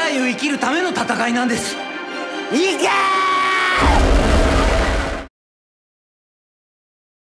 来を生きるための戦いなんです。 いけー！